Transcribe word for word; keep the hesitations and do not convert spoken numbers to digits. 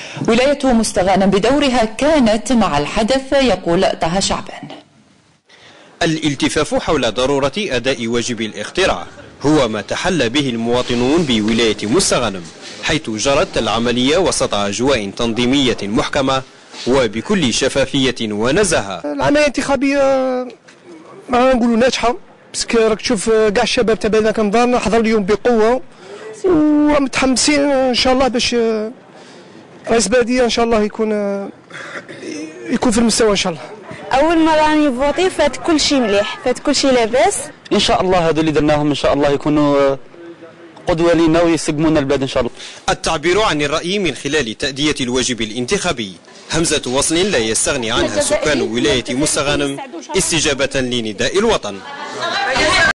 ولاية مستغانم بدورها كانت مع الحدث، يقول طه شعبان. الالتفاف حول ضرورة أداء واجب الاختراع هو ما تحلى به المواطنون بولاية مستغانم، حيث جرت العملية وسط أجواء تنظيمية محكمة وبكل شفافية ونزاهة. العملية الانتخابية ما نقولوا ناجحة، بس راك تشوف كاع الشباب تبعنا كنظن حضروا اليوم بقوة ومتحمسين ان شاء الله باش رئيس بلدية ان شاء الله يكون يكون في المستوى ان شاء الله. اول مره راني فوتي فات كل شيء مليح، فات كل شيء لاباس ان شاء الله. هذو اللي درناهم ان شاء الله يكونوا قدوه لنا ويسقمونا البلاد ان شاء الله. التعبير عن الرأي من خلال تأدية الواجب الانتخابي همزة وصل لا يستغني عنها سكان ولاية مستغانم استجابة لنداء الوطن.